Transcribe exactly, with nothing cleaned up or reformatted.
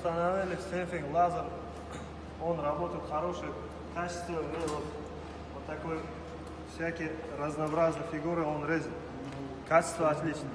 установили стемпинг, лазер. Он работает хороший, качественный, вот, вот такой, всякие разнообразные фигуры он резит. Качество отлично.